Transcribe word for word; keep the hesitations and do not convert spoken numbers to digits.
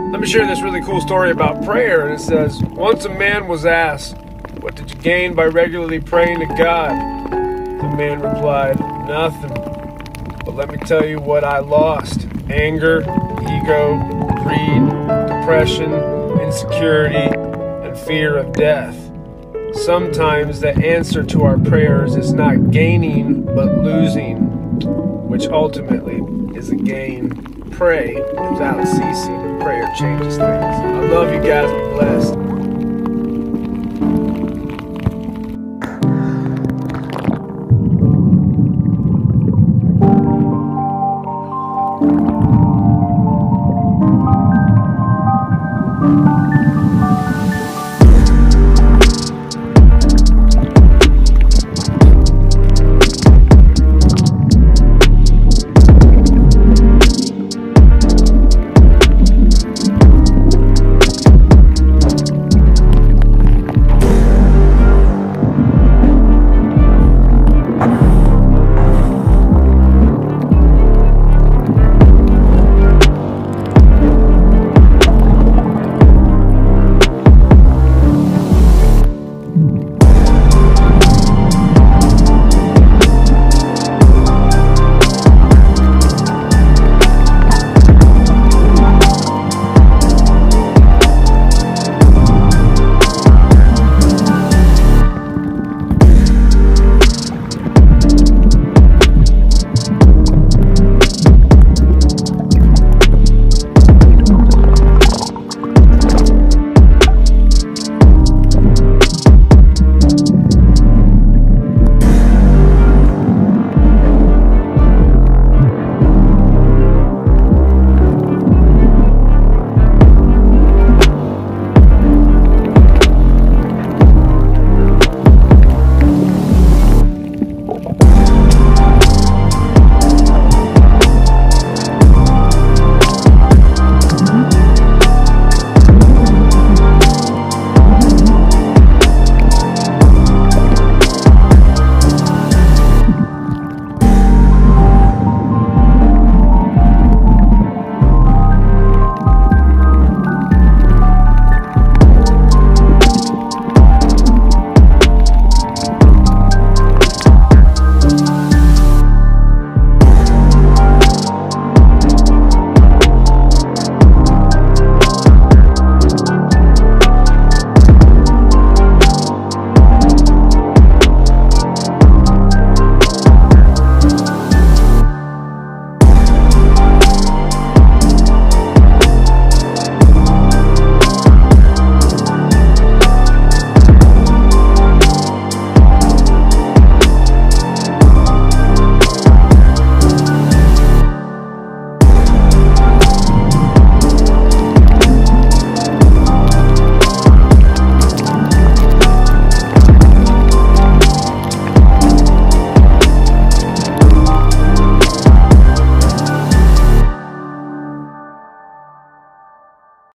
Let me share this really cool story about prayer. And it says, once a man was asked, what did you gain by regularly praying to God? The man replied, nothing. But let me tell you what I lost. Anger, ego, greed, depression, insecurity, and fear of death. Sometimes the answer to our prayers is not gaining, but losing, which ultimately is a gain. Pray without ceasing. Prayer changes things. I love you guys. Be blessed. Thank you.